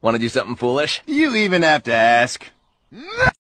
Want to do something foolish? You even have to ask.